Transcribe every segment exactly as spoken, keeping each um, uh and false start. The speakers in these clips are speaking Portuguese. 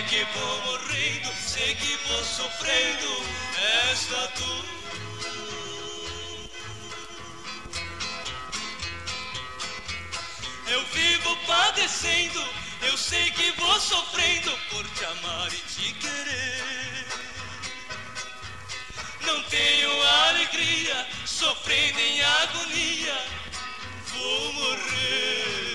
que vou morrendo, sei que vou sofrendo esta dor. Eu vivo padecendo, eu sei que vou sofrendo por te amar e te querer. Não tenho alegria, sofrendo em agonia, vou morrer.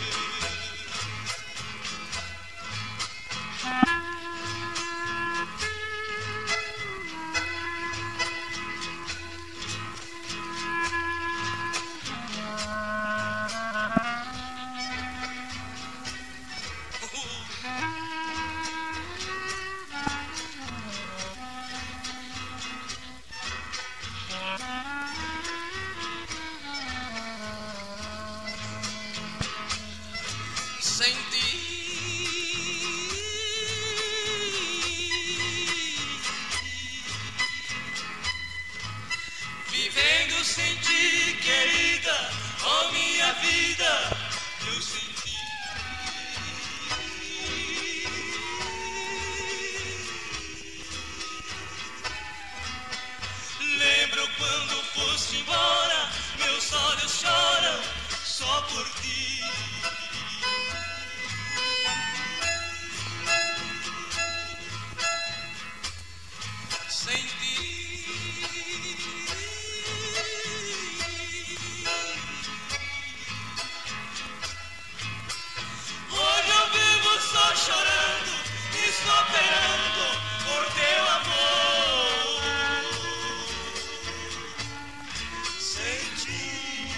Sem ti, vivendo sem ti, querida, oh minha vida, eu senti. Lembro quando foste embora, meus olhos choram só por ti. Sem ti, hoje eu vivo só chorando, esperando por teu amor. Sem ti,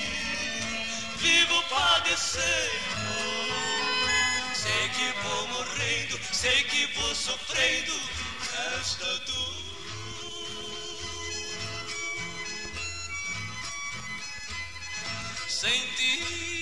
vivo padecendo, sei que vou morrendo, sei que vou sofrendo esta dor. Sem ti,